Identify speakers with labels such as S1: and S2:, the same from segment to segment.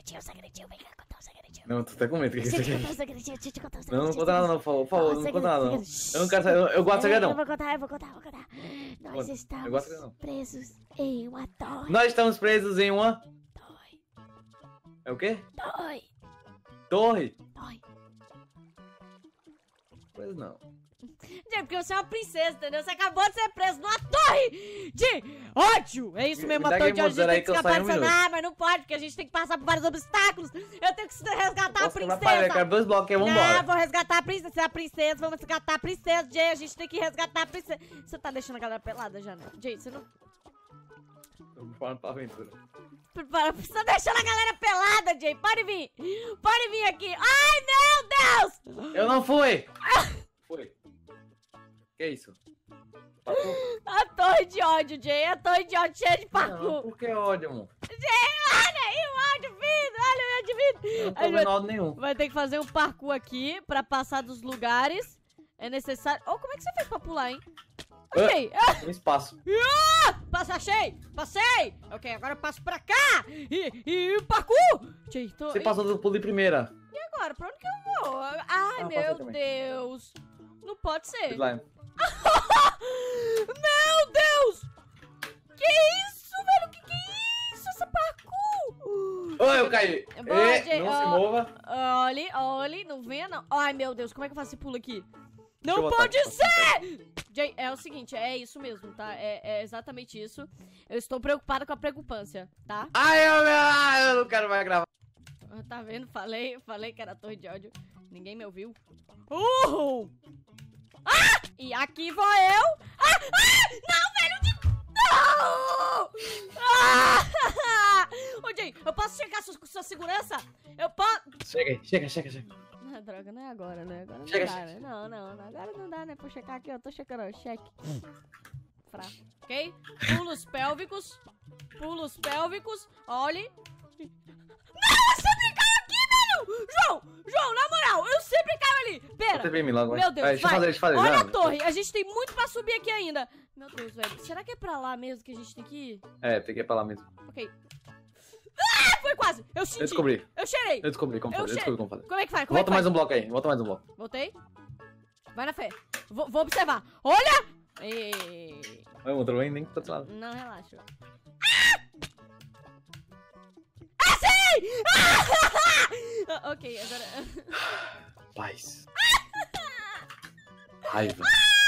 S1: segredinho, vem cá contar um segredinho.
S2: Não, tu tá com medo. O que
S1: Deixa eu
S2: você
S1: te contar
S2: quer?
S1: um segredinho, deixa eu te contar um
S2: Não,
S1: segredinho.
S2: não conta nada não, por favor, não conta nada não. Eu não quero saber, eu gosto de segredão.
S1: Eu vou contar. Nós
S2: Eu
S1: estamos
S2: gosto de segredão.
S1: presos em uma torre.
S2: Nós estamos presos em uma...
S1: Torre.
S2: É o quê?
S1: Torre.
S2: Torre?
S1: Torre.
S2: Pois não.
S1: Gente, porque você é uma princesa, entendeu? Você acabou de ser preso numa torre de ódio. É isso mesmo,
S2: Me
S1: uma
S2: dá
S1: torre de
S2: Game
S1: ódio. A
S2: Over
S1: gente tem
S2: aí
S1: que
S2: que eu
S1: escapar
S2: saio um
S1: dessa
S2: minuto.
S1: nave, mas não pode, porque a gente tem que passar por vários obstáculos. Eu tenho que resgatar a
S2: Posso quebrar a parede, eu
S1: princesa.
S2: quero 2 blocos aqui,
S1: Não,
S2: vambora.
S1: vou resgatar a princesa, vamos resgatar a princesa, Jay, a gente tem que resgatar a princesa. Você tá deixando a galera pelada já, né? Jay, você não...
S2: Tô me falando pra aventura.
S1: Você tá deixando a galera pelada, Jay, pode vir aqui. Ai, meu Deus!
S2: Eu não fui! Foi. Que isso? Parkour?
S1: A torre de ódio, Jay, a torre de ódio cheia de
S2: Não,
S1: parkour.
S2: por que ódio, amor?
S1: Olha aí o ódio vindo, olha o ódio vindo.
S2: Eu não tô
S1: Aí
S2: vendo ódio nenhum.
S1: vai ter que fazer um parkour aqui pra passar dos lugares. É necessário... Oh, como é que você fez pra pular, hein? Ok.
S2: Tem espaço.
S1: Passei. Ok, agora eu passo pra cá. E parkour. Jay, tô...
S2: Você passou do pulo de primeira.
S1: E agora? Pra onde que eu vou? Ai,
S2: passei
S1: meu
S2: também.
S1: Deus. Não pode ser.
S2: Slime.
S1: Meu Deus. Que isso, velho? Que é isso? Essa parkour.
S2: Ô, eu caí.
S1: Boa, Jay,
S2: Não se
S1: ó.
S2: mova.
S1: Olhe, não venha não. Ai, meu Deus, como é que eu faço esse pulo aqui?
S2: Deixa eu
S1: Não
S2: botar
S1: pode
S2: aqui,
S1: ser! Jay, é o seguinte, é isso mesmo, tá? É exatamente isso. Eu estou preocupada com a preocupância, tá?
S2: Ai, eu não quero mais gravar.
S1: Tá vendo? Falei que era torre de ódio. Ninguém me ouviu. E aqui vou eu. Não, velho! Não! Ô, Jay, eu posso checar sua segurança? Eu posso...
S2: Chega.
S1: Ah, droga, não é agora, né? Agora não
S2: Chega,
S1: dá,
S2: chega.
S1: né? Não, agora não dá, né? Pra checar aqui, ó. Tô checando, ó. Cheque. Ok? Pulos pélvicos. Olhe. Não, eu sempre caio aqui, velho! João, na moral, eu sempre caio ali. Pera.
S2: Você vem me logo.
S1: Meu Deus,
S2: Deixa eu
S1: vai.
S2: fazer, deixa eu fazer.
S1: Olha
S2: já.
S1: a torre, a gente tem muito pra subir aqui ainda. Meu Deus, velho. Será que é pra lá mesmo que a gente tem que ir?
S2: É, tem que ir pra lá mesmo.
S1: Ok. Foi quase. Eu senti.
S2: Eu descobri.
S1: Eu cheirei.
S2: Eu descobri como fazer.
S1: Como é que faz?
S2: Volta mais um bloco aí. Volta mais um bloco.
S1: Voltei. Vai na fé. Vou observar. Olha! Ei.
S2: Vai, motor, nem tá do lado.
S1: Não, relaxa. Sim! Ok, agora...
S2: Paz. Raiva.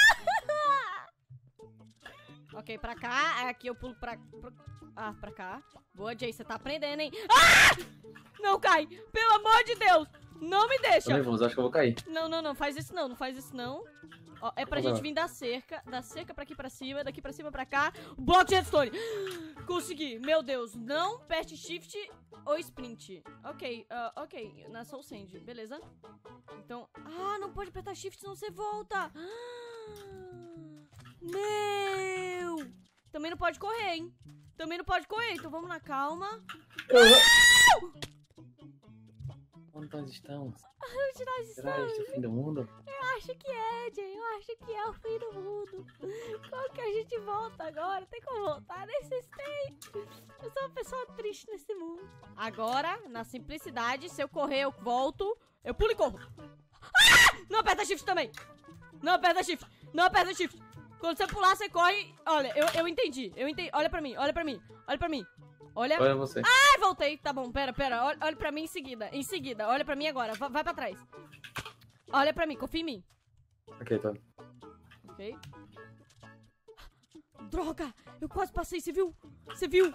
S1: Ok, pra cá. Aqui eu pulo pra cá. Boa, Jay, você tá aprendendo, hein? Não cai! Pelo amor de Deus! Não me
S2: Tô
S1: deixa!
S2: nervoso, acho que eu vou cair.
S1: Não faz isso não. Ó, é pra gente vir da cerca pra aqui pra cima, daqui pra cima pra cá. Bloco de redstone. Consegui, meu Deus. Não aperte shift ou sprint. Ok, na Soul Sand, beleza? Então, não pode apertar shift senão você volta. Meu! Também não pode correr, hein? Então vamos na calma.
S2: Onde nós estamos?
S1: Onde nós
S2: Será
S1: estamos?
S2: este o fim do mundo?
S1: Eu acho que é, Jay. Eu acho que é o fim do mundo. Como que a gente volta agora? Tem como voltar? Nem sei se tem. Eu sou uma pessoa triste nesse mundo. Agora, na simplicidade, se eu correr, eu volto. Eu pulo e corro. Não aperta shift também. Não aperta shift. Quando você pular, você corre. Olha, eu entendi. Olha pra mim. Olha.
S2: Olha você.
S1: Ai, voltei. Tá bom, pera. Olha pra mim em seguida. Olha pra mim agora. Vai pra trás. Olha pra mim, confia em mim.
S2: Ok, tá.
S1: Ok. Droga! Eu quase passei, você viu? Você viu?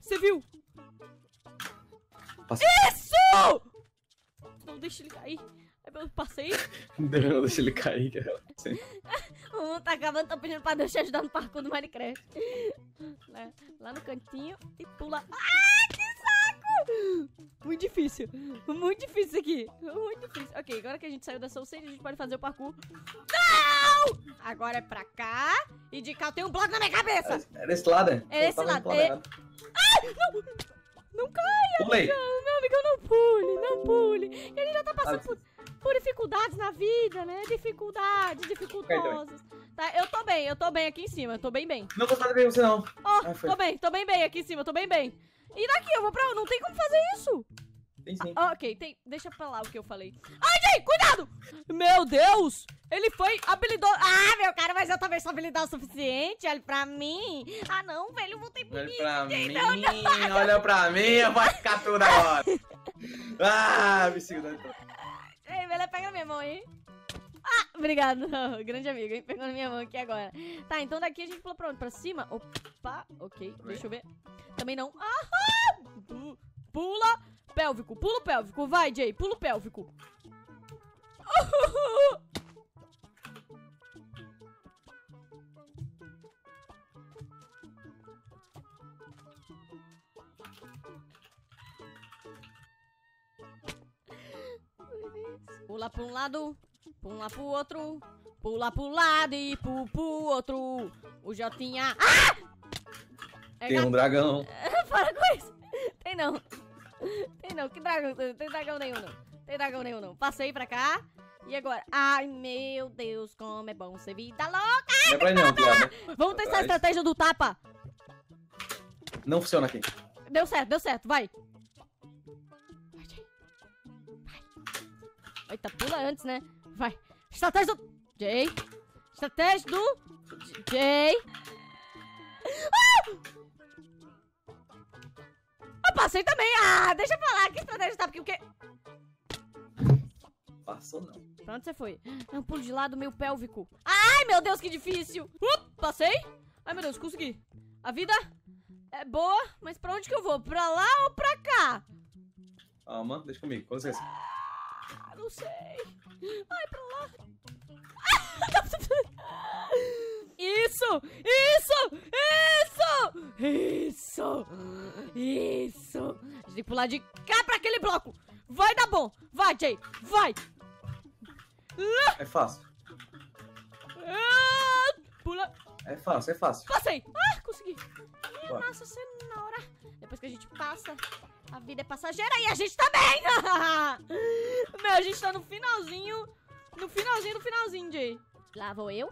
S2: Passei.
S1: Isso! Não deixa ele cair. Eu passei.
S2: Não, deixa ele cair. Sim.
S1: O mundo tá acabando, tô pedindo pra Deus te ajudar no parkour do Minecraft. Lá no cantinho e pula. Que saco! Muito difícil isso aqui. Muito difícil. Ok, agora que a gente saiu da Soul Sand, a gente pode fazer o parkour. Não! Agora é pra cá. E de cá eu tenho um bloco na minha cabeça.
S2: É desse lado, é?
S1: É desse lado. Não caia!
S2: Pulei.
S1: Não, amigão, não pule. E a gente já tá passando por dificuldades na vida, né? Dificultosas. Tá, eu tô bem aqui em cima, eu tô bem.
S2: Não vou fazer bem você, não.
S1: Ó, tô bem aqui em cima, eu tô bem. E daqui, eu vou pra... Não tem como fazer isso.
S2: Sim.
S1: Ok, deixa pra lá o que eu falei. Ai, Jay, cuidado! Meu Deus! Ele foi habilidoso. Ah, meu cara, mas eu também sou habilidoso o suficiente. Olha pra mim. Ah, não, velho, eu voltei pro
S2: Olha pra mim,
S1: não.
S2: olha pra mim, eu vou ficar tudo agora. Ah, me segura então.
S1: Ei, velho, pega na minha mão aí. Ah, obrigado, grande amigo, hein? Pegou na minha mão aqui agora. Tá, então daqui a gente pula pra onde? Pra cima? Opa, ok, deixa eu ver. Também não. Ah! Pula pélvico, pula o pélvico. Vai, Jay, pula o pélvico. Pula pra um lado, pula pro outro, pula pro lado e pro outro. O Jotinha. Ah!
S2: Tem um dragão.
S1: Para com isso. Tem não. Tem não. Que dragão? Tem dragão nenhum não. Tem dragão nenhum não. Passei pra cá. E agora? Ai, meu Deus, como é bom ser vida louca.
S2: Não é pra ir não, piada.
S1: Vamos testar a estratégia do tapa.
S2: Não funciona aqui.
S1: Deu certo, vai. Eita, pula antes, né? Vai. Estratégia do... Jay. Estratégia do... Jay. Eu passei também. Ah, deixa pra lá. Que estratégia tá? Porque...
S2: Passou não.
S1: Pra onde você foi? É um pulo de lado meio pélvico. Ai, meu Deus, que difícil. Passei. Ai, meu Deus, consegui. A vida é boa, mas pra onde que eu vou? Pra lá ou pra cá?
S2: Calma, deixa comigo, com licença.
S1: Não sei. Ai, pra lá. Isso! A gente tem que pular de cá pra aquele bloco. Vai dar bom. Vai, Jay. Vai.
S2: É fácil.
S1: Pula.
S2: É fácil.
S1: Passei. Ah, consegui.
S2: Ué.
S1: Nossa senhora. Depois que a gente passa, a vida é passageira e a gente também. Meu, a gente tá no finalzinho. No finalzinho, Jay. Lá vou eu.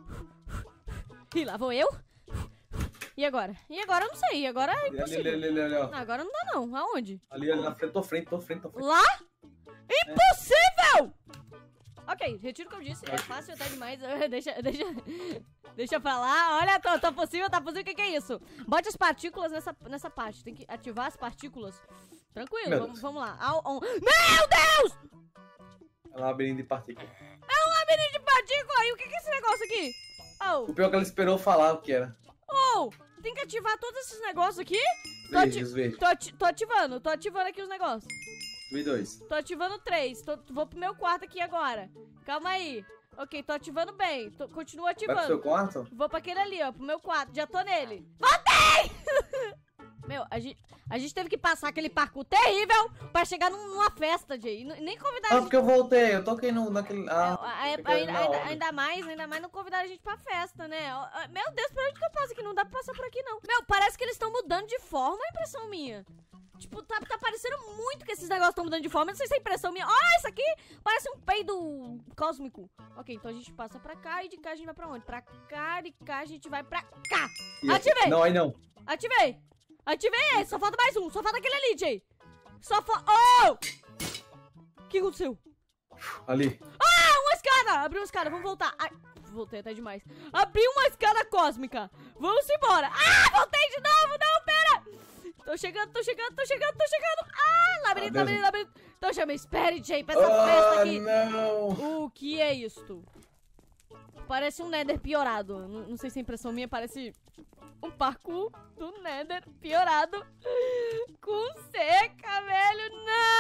S1: E lá vou eu. E agora? Eu não sei. Agora é impossível.
S2: Ali, ó.
S1: Não, agora não dá não. Aonde?
S2: Ali na frente, tô frente.
S1: Lá? Impossível! Ok, retiro o que eu disse. É fácil até demais. Deixa pra lá. Olha, tá possível. O que é isso? Bote as partículas nessa parte. Tem que ativar as partículas. Tranquilo, vamos lá. Meu Deus!
S2: É um labirinto de partículas.
S1: É um labirinto de partículas. E o que é esse negócio aqui?
S2: O pior é que ela esperou falar o que era.
S1: Tem que ativar todos esses negócios aqui?
S2: Verdes.
S1: Tô ativando aqui os negócios.
S2: Vi 2.
S1: Tô ativando 3. Vou pro meu quarto aqui agora. Calma aí. Ok, tô ativando bem. Continuo ativando.
S2: Vai pro seu quarto?
S1: Vou pra aquele ali, ó. Pro meu quarto. Já tô nele. Voltei! Meu, a gente teve que passar aquele parkour terrível pra chegar numa festa, Jay. Nem convidaram a gente...
S2: porque eu voltei. Eu toquei naquele...
S1: Ainda mais não convidaram a gente pra festa, né? Meu Deus, pra onde que eu passo aqui? Não dá pra passar por aqui, não. Meu, parece que eles estão mudando de forma, a impressão minha. Tipo, tá parecendo muito que esses negócios estão mudando de forma. Não sei se é impressão minha. Olha, isso aqui parece um peido cósmico. Ok, então a gente passa pra cá e de cá a gente vai pra onde? Pra cá, de cá a gente vai pra cá. Ativei!
S2: Não, aí não.
S1: Ativei esse, só falta mais um. Só falta aquele ali, Jay. O que aconteceu?
S2: Ali.
S1: Uma escada! Abriu uma escada, vamos voltar. Ai, voltei até demais. Abri uma escada cósmica. Vamos embora. Voltei de novo. Não, pera. Tô chegando. Labirinto. Então chama, espere, Jay, pra essa festa aqui.
S2: Não.
S1: O que é isto? Parece um Nether piorado. Não sei se a impressão minha parece um parkour do Nether piorado. Com seca, velho.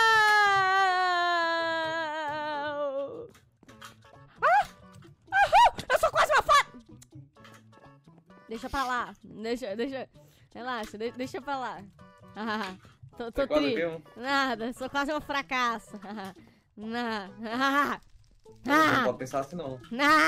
S1: Não! Eu sou quase uma fada! Deixa pra lá. Relaxa, deixa pra lá. Tô tri. Nada, sou quase um fracasso.
S2: Não pode pensar assim, não.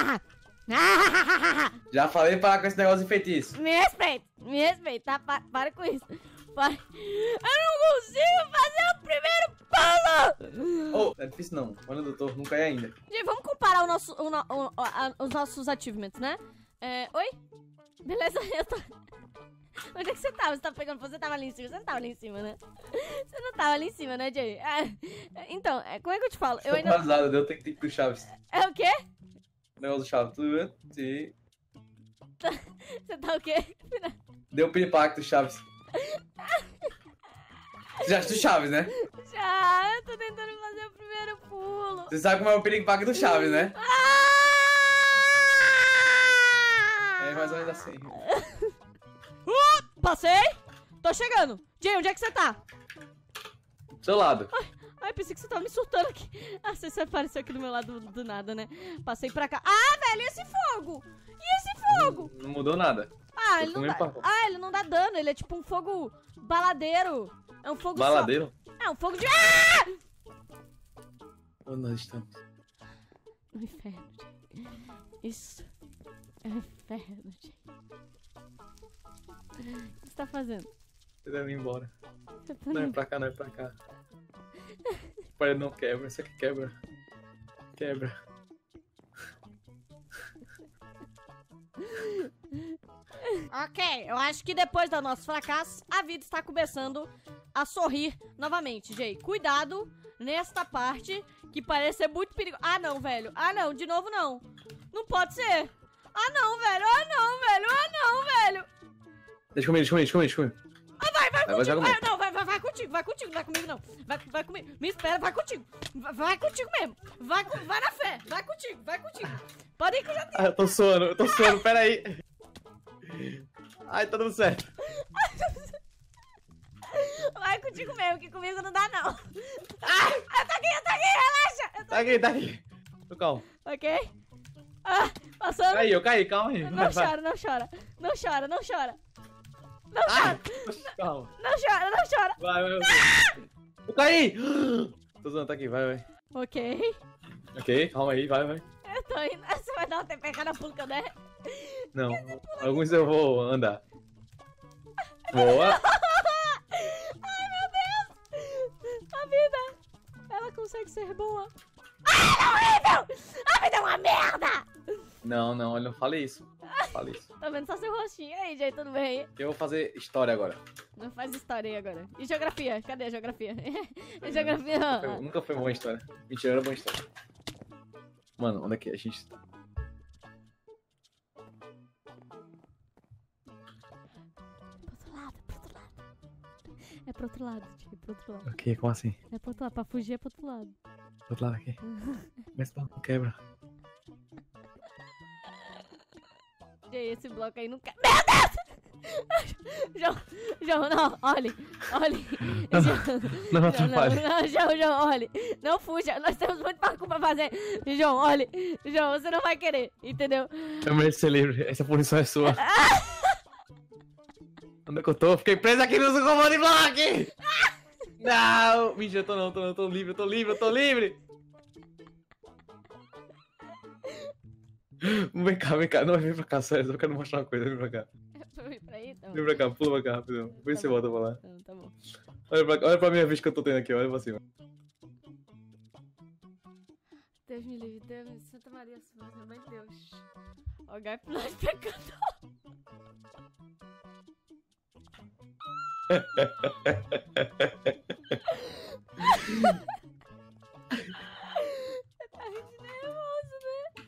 S2: Já falei parar com esse negócio de feitiço.
S1: Me respeita, tá? Para com isso. Para. Eu não consigo fazer o primeiro pulo!
S2: É difícil não, olha doutor, não cai ainda.
S1: Gente, vamos comparar os nossos achievements, né? Oi? Beleza, Onde é que você tava? Você tava pegando fogo? Você tava ali em cima? Você não tava ali em cima, né? Você não tava ali em cima, né, Jay? Então, como é que eu te falo? Eu ainda...
S2: Vazado, deu tempo do Chaves.
S1: É o quê?
S2: Negócio do Chaves. Tudo bem? Sim.
S1: Você tá o quê?
S2: Deu um piripaque do Chaves. Você já assistiu Chaves, né?
S1: Já, eu tô tentando fazer o primeiro pulo.
S2: Você sabe como é o piripaque do Chaves, né? É mais ou menos assim.
S1: Passei! Tô chegando! Jay, onde é que você tá?
S2: Do seu lado.
S1: Ai, pensei que você tava me surtando aqui. Ah, você apareceu aqui do meu lado do nada, né? Passei pra cá. Ah, velho, e esse fogo? E esse fogo?
S2: Não mudou nada.
S1: Ah, ele não dá... ele não dá dano. Ele é tipo um fogo baladeiro. É um fogo
S2: Baladeiro?
S1: só. É um fogo de...
S2: Onde nós estamos?
S1: No inferno, Jay. Isso é o inferno, Jay. O que você tá fazendo?
S2: Você deve ir embora.
S1: Você tá
S2: Não é pra cá, não é pra cá. A parede não quebra, isso aqui quebra. Quebra.
S1: Ok, eu acho que depois do nosso fracasso, a vida está começando a sorrir novamente, Jay. Cuidado nesta parte, que parece ser muito perigoso. Ah, não, velho. Ah, não, de novo não. Não pode ser. Ah, não, velho. Ah, não, velho. Ah, não, velho.
S2: Deixa comigo.
S1: Vai
S2: contigo.
S1: Não, vai contigo, não vai comigo não. Vai comigo. Me espera, vai contigo. Vai contigo mesmo. Vai na fé. Vai contigo. Pode ir que eu já tenho.
S2: Eu tô suando, peraí. Ai, tá dando certo.
S1: Vai contigo mesmo, que comigo não dá não. Eu tô aqui, relaxa.
S2: Tá aqui. Tô calmo.
S1: Ok? Passando.
S2: Eu caí, calma aí.
S1: Não chora. Não chora.
S2: Calma.
S1: Não chora.
S2: Vai. Eu caí. Tô zoando, tá aqui, vai.
S1: Ok.
S2: Ok, calma aí, vai.
S1: Eu tô indo. Você vai dar um TP cada pulo que eu der?
S2: Não, alguns eu vou andar. Boa.
S1: Ai, meu Deus. A vida, ela consegue ser boa. Ai, ela é horrível. A vida é uma merda.
S2: Não, eu não falei isso.
S1: Tá vendo só seu rostinho aí, Jay, tudo bem?
S2: Eu vou fazer história agora.
S1: Não faz história aí agora. E geografia? Cadê a geografia? Geografia.
S2: Nunca foi boa história. Mentira, era boa história. Mano, onde é que a gente tá?
S1: É pro outro lado, Jay, pro outro lado.
S2: Ok, como assim?
S1: É pro outro lado, pra fugir é pro outro lado.
S2: Do outro lado aqui. Mas não quebra.
S1: Jay, esse bloco aí não quer. Meu Deus! João, não, olhe.
S2: Não atrapalhe.
S1: João, olhe. Não fuja, nós temos muito parkour pra fazer. João, olhe. João, você não vai querer, entendeu?
S2: Eu mereço ser livre, essa punição é sua. Onde é que eu tô? Fiquei preso aqui no comando de bloco! Não! Mentira, eu tô livre. Vem cá, não, vem pra cá, sério, eu quero mostrar uma coisa, vem pra cá.
S1: Pra aí, então.
S2: Vem pra cá, pula pra cá, rapidão. Vê se você volta pra lá.
S1: Tá bom.
S2: Olha pra minha vista que eu tô tendo aqui, olha pra cima.
S1: Deus me livre, Deus, Santa Maria, meu mãe de Deus. Ó, Gai pra nós pecando. Tá rindo nervoso, né?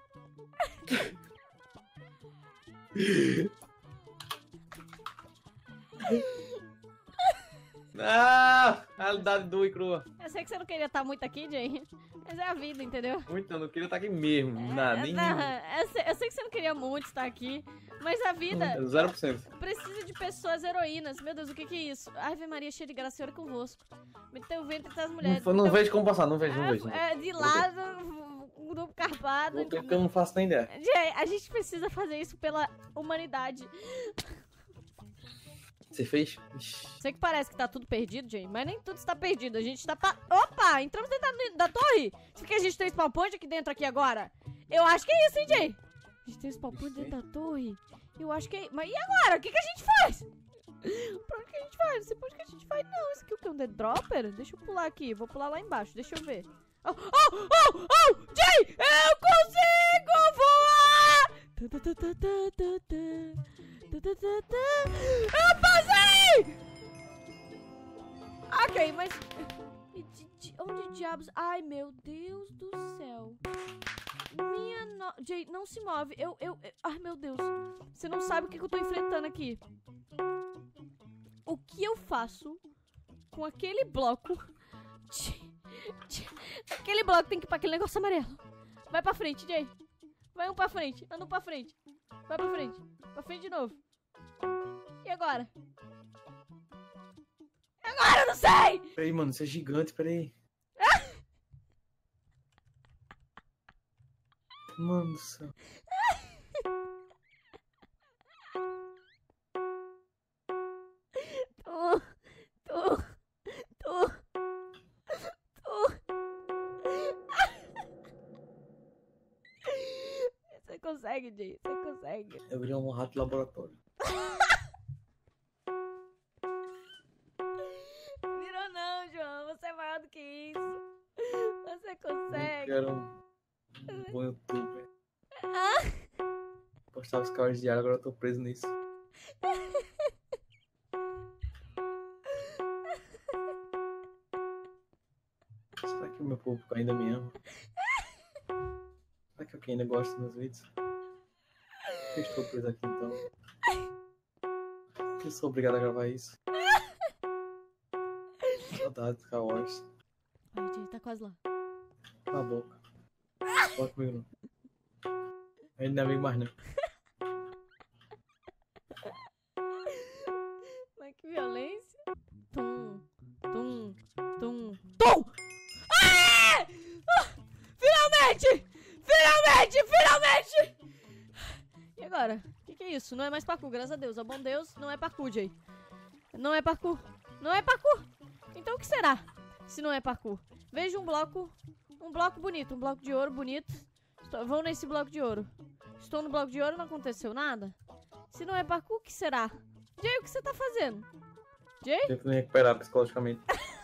S2: Ah, realidade nua e crua.
S1: Eu sei que você não queria estar muito aqui, Jay, mas é a vida, entendeu?
S2: Muito, eu não queria estar aqui mesmo, nada, nem...
S1: Eu sei que você não queria muito estar aqui, mas a vida
S2: 0%.
S1: precisa de pessoas heroínas. Meu Deus, o que é isso? Ave Maria, cheia de graça, Senhor é convosco. Meteu o ventre entre as mulheres.
S2: Não vejo como passar, não vejo.
S1: De lado, grupo carpado.
S2: Porque eu não faço nem ideia.
S1: Jay, a gente precisa fazer isso pela humanidade.
S2: Você fez?
S1: Sei que parece que tá tudo perdido, Jay, mas nem tudo está perdido. A gente tá... Opa! Entramos dentro da torre! Isso que a gente tem spawn point aqui dentro aqui agora? Eu acho que é isso, hein, Jay? A gente tem spawn point dentro da torre. Eu acho que é... Mas e agora? O que a gente faz? Pra onde que a gente vai? Não sei pra onde que a gente vai, não. Isso aqui é o que? Um dead dropper? Deixa eu pular aqui. Vou pular lá embaixo. Deixa eu ver. Jay! Eu consigo voar! Eu passei! Ok, mas... Onde diabos... Ai, meu Deus do céu. Jay, não se move. Ai, meu Deus. Você não sabe o que eu tô enfrentando aqui. O que eu faço com aquele bloco? Aquele bloco tem que ir pra aquele negócio amarelo. Vai pra frente, Jay. Vai um pra frente. Anda um pra frente. Vai pra frente. Pra frente de novo. E agora? Agora eu não sei!
S2: Peraí, mano, você é gigante, peraí. Mano do céu.
S1: Você consegue, Jay. Você consegue.
S2: Eu virei um rato de laboratório.
S1: Virou não, João. Você é maior do que isso. Você consegue.
S2: Eu era um bom youtuber. Postava os caras diários, agora eu tô preso nisso. Será que o meu público ainda me ama? Será que alguém ainda gosta dos meus vídeos? Por que eu estou preso aqui então? Por que eu sou obrigado a gravar isso? Saudade do Star Wars.
S1: Ai, Jay, tá quase lá.
S2: Cala a boca. Fala comigo não. A gente não é amigo mais não.
S1: Mas que violência. Tum, tum, tum, tum! Ah! Finalmente! Finalmente! Finalmente! E agora? O que é isso? Não é mais parkour, graças a Deus. Ó bom Deus, não é parkour, Jay. Não é parkour. Não é parkour. Então o que será? Se não é parkour. Veja um bloco bonito, um bloco de ouro bonito. Vão nesse bloco de ouro. Estou no bloco de ouro, não aconteceu nada. Se não é parkour, o que será? Jay, o que você tá fazendo? Jay?
S2: Tento me recuperar psicologicamente.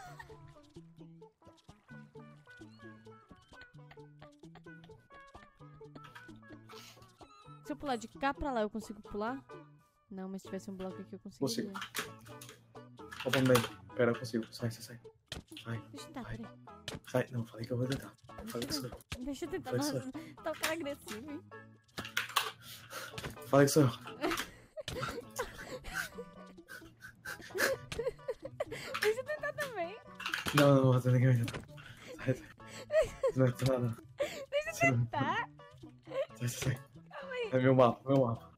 S1: Se eu pular de cá pra lá, eu consigo pular? Não, mas se tivesse um bloco aqui, eu conseguiria.
S2: Consigo. Ó, também. Pera, eu consigo. Sai, sai, sai. Sai.
S1: Deixa eu tentar,
S2: Vai.
S1: peraí.
S2: Sai. Não, falei que eu vou tentar. Falei que sou eu.
S1: Deixa eu tentar.
S2: Foi
S1: Nossa,
S2: só.
S1: tá um cara agressivo, hein?
S2: Falei que sou eu.
S1: Deixa eu tentar também.
S2: Não, não, você tem que me tentar. Sai, sai. Você não vai tentar nada.
S1: Deixa eu tentar.
S2: Sai, sai, sai.
S1: Calma aí.
S2: É meu mapa, meu mapa.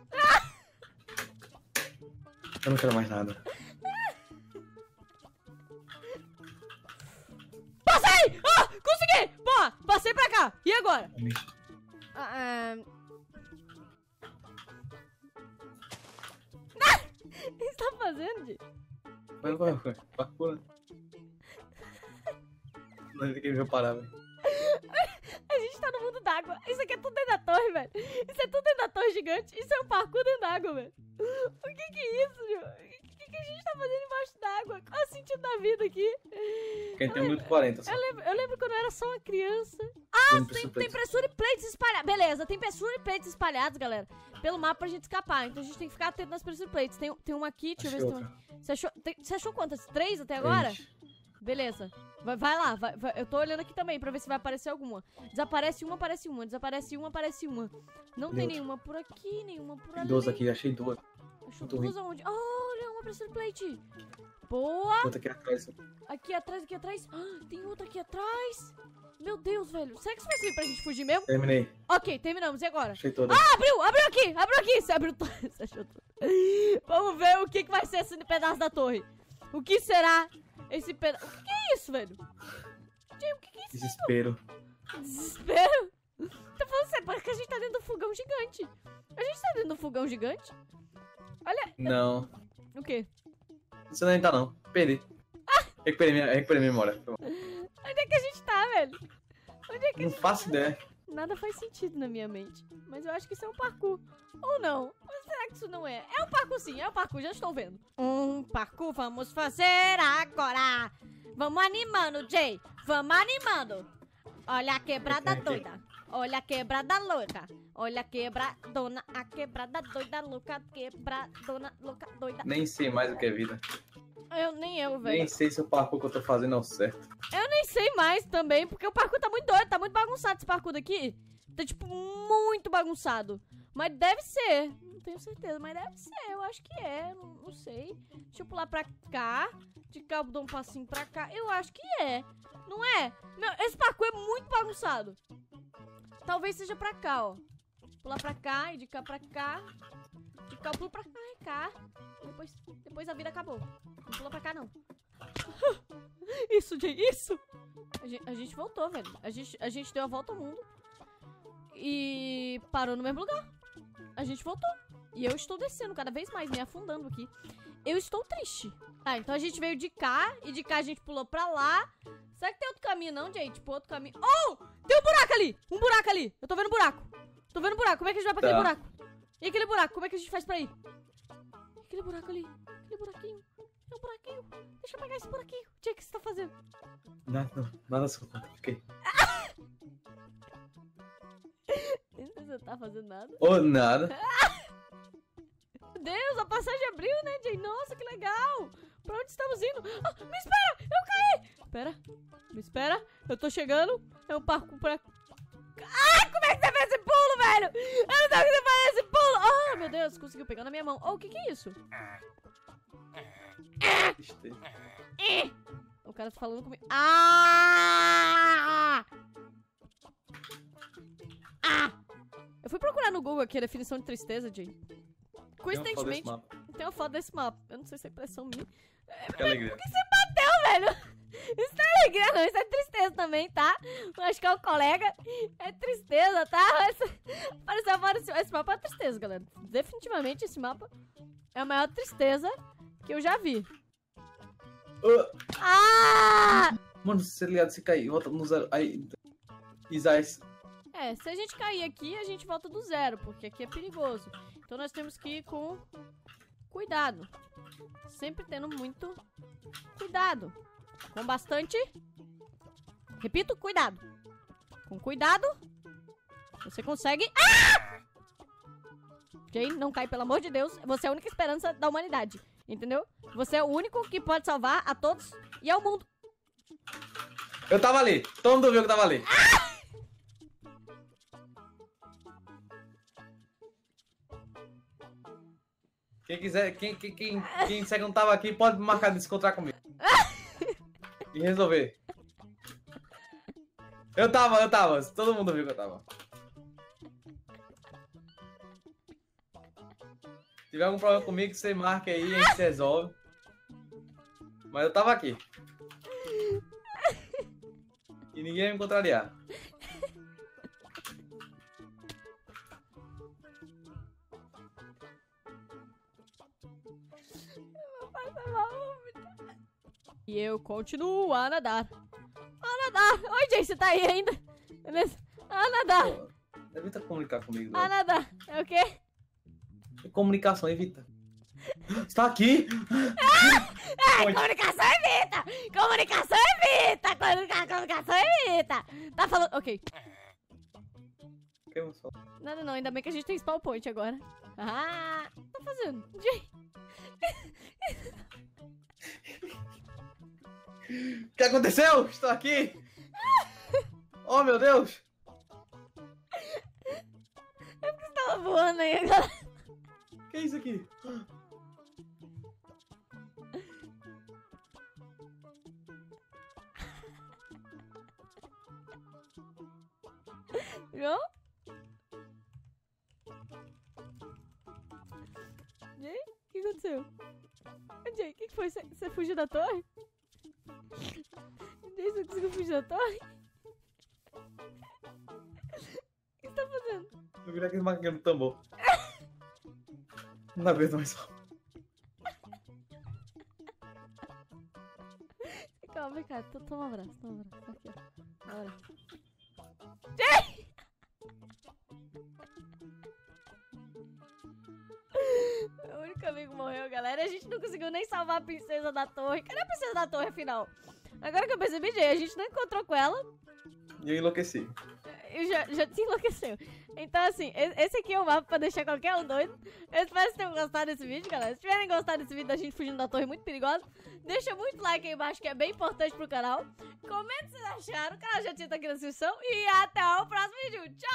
S2: Eu não quero mais nada.
S1: Passei! Ah, consegui! Boa! Passei pra cá. E agora? O que você tá fazendo, Jay?
S2: Vai. Parkour. Não tem que me parar, velho.
S1: A gente tá no mundo d'água. Isso aqui é tudo dentro da torre, velho. Isso é tudo dentro da torre gigante. Isso é um parkour dentro d'água, velho. O que é isso, João? O que a gente tá fazendo embaixo d'água? Qual é o sentido da vida aqui?
S2: Quem tem 1,40 só.
S1: Eu lembro quando eu era só uma criança. Ah, tem pressura e plates espalhados. Beleza, tem pressura e plates espalhados, galera. Pelo mapa pra gente escapar. Então a gente tem que ficar atento nas pressura e plates. Tem uma aqui, deixa eu ver se tem. Você achou quantas? 3 até agora?
S2: 3.
S1: Beleza. Vai lá. Vai. Eu tô olhando aqui também pra ver se vai aparecer alguma. Desaparece uma, aparece uma. Desaparece uma, aparece uma. Não tem nenhuma por aqui, nenhuma por ali.
S2: 12 aqui, achei 2.
S1: Achou 2 aonde? Olha, uma pressura plate. Boa.
S2: Outra aqui atrás.
S1: Aqui atrás. Ah, tem outra aqui atrás. Meu Deus, velho. Será que isso vai servir pra gente fugir mesmo?
S2: Terminei.
S1: Ok, terminamos. E agora?
S2: Achei todas.
S1: Ah, abriu aqui. Você abriu tudo. Você achou tudo. Vamos ver o que vai ser esse pedaço da torre. O que será esse pedaço? O que é isso, velho? Jay, o que é isso?
S2: Desespero.
S1: Desespero? Tô falando sério, parece que a gente tá dentro do fogão gigante. A gente tá dentro do fogão gigante? Olha.
S2: Não.
S1: O quê?
S2: Você não tá não. Perdi. Recuperei minha memória.
S1: Onde é que a gente tá, velho? Onde é que
S2: Não faço ideia.
S1: Nada faz sentido na minha mente. Mas eu acho que isso é um parkour. Ou não? Mas será que isso não é? É um parkour sim, é um parkour, já estou vendo. Um parkour vamos fazer agora. Vamos animando, Jay. Vamos animando. Olha a quebrada
S2: Aqui.
S1: doida. Olha a quebrada louca. Olha a quebradona, a quebrada doida, louca, quebradona, louca, doida.
S2: Nem sei mais o que é vida.
S1: Nem eu, velho.
S2: Nem sei se o parkour que eu tô fazendo é o certo.
S1: Eu nem sei mais também, porque o parkour tá muito doido, tá muito bagunçado esse parkour daqui. Tá, tipo, muito bagunçado. Mas deve ser. Não tenho certeza, mas deve ser. Eu acho que é. Não sei. Deixa eu pular pra cá. De cá eu dou um passinho pra cá. Eu acho que é. Não é? Meu, esse parkour é muito bagunçado. Talvez seja pra cá, ó. Pular pra cá e de cá pra cá. De cá eu pulo pra cá. Depois a vida acabou. Não pula pra cá, não. Isso, Jay, isso! A gente voltou, velho. A gente deu a volta ao mundo. E parou no mesmo lugar. A gente voltou. E eu estou descendo cada vez mais, me afundando aqui. Eu estou triste. Tá, então a gente veio de cá. E de cá a gente pulou pra lá. Será que tem outro caminho não, gente? Tipo, outro caminho. Oh! Tem um buraco ali! Um buraco ali! Eu tô vendo buraco. Tô vendo buraco. Como é que a gente vai pra aquele buraco? E aquele buraco? Como é que a gente faz pra ir? Aquele buraco ali. Aquele buraquinho. É um buraquinho. Deixa eu pegar esse buraquinho. Jay, o que você tá fazendo?
S2: Nada só conta. Fiquei.
S1: Você tá fazendo nada?
S2: Ou nada.
S1: Meu Deus, a passagem abriu, né, Jay? Nossa, que legal. Pra onde estamos indo? Ah, me espera, eu caí. Espera, me espera. Eu tô chegando. É um parkour pra... Ai, como é que você fez esse pulo, velho? Eu não tô conseguindo fazer esse pulo. Oh, meu Deus, conseguiu pegar na minha mão. Oh, o que é isso? O cara tá falando comigo. Eu fui procurar no Google aqui a definição de tristeza, Jay. Coincidentemente, tem uma foto desse mapa. Eu não sei se é impressão minha.
S2: Que alegria.
S1: Por que você bateu, velho? Isso não é alegria, não. Isso é tristeza também, tá? Eu acho que é o colega. É tristeza, tá? Apareceu esse mapa é tristeza, galera. Definitivamente esse mapa é a maior tristeza que eu já vi.
S2: Mano, se você ligado, se cair, volta no zero. Aí. Isais.
S1: Se a gente cair aqui, a gente volta do zero, porque aqui é perigoso. Então nós temos que ir com cuidado. Sempre tendo muito cuidado. Com bastante... Repito, cuidado. Com cuidado, você consegue... Jay, não cai, pelo amor de Deus. Você é a única esperança da humanidade. Entendeu? Você é o único que pode salvar a todos e ao mundo.
S2: Eu tava ali. Todo mundo viu que eu tava ali. Quem quiser, quem disser que não tava aqui, pode marcar de se encontrar comigo. E resolver. Eu tava. Todo mundo viu que eu tava. Se tiver algum problema comigo, você marca aí, a gente resolve. Mas eu tava aqui. E ninguém vai me contrariar.
S1: E eu continuo a nadar. A nadar. Oi, Jay, você tá aí ainda? Beleza? A nadar.
S2: Pô, evita comunicar comigo.
S1: A nadar. É o quê?
S2: Comunicação, evita. Está aqui!
S1: Comunicação evita! Comunicação evita! Comunicação evita! Tá falando... Ok. Nada não, ainda bem que a gente tem spawn point agora. Tá fazendo? Jay.
S2: O que aconteceu? Estou aqui! Oh, meu Deus!
S1: É porque você tava voando aí agora.
S2: Que é isso aqui?
S1: Viu? Jay? O que aconteceu? Jay, o que foi? Você fugiu da torre? Jay, você conseguiu fugir da torre? O que você tá fazendo?
S2: Eu virei aquele macaquinho no tambor. Não aguento mais só.
S1: Calma, vem cá. Toma um abraço. Aqui, ó. Um abraço. Jay! Meu único amigo morreu, galera. A gente não conseguiu nem salvar a princesa da torre. Cadê a princesa da torre, afinal? Agora que eu percebi, Jay, a gente não encontrou com ela.
S2: E eu enlouqueci.
S1: já te enlouqueceu. Então, assim, esse aqui é o mapa pra deixar qualquer um doido. Eu espero que tenham gostado desse vídeo, galera. Se tiverem gostado desse vídeo da gente fugindo da torre muito perigosa, deixa muito like aí embaixo, que é bem importante pro canal. Comenta se vocês acharam. O canal já tinha tá aqui na descrição. E até o próximo vídeo. Tchau!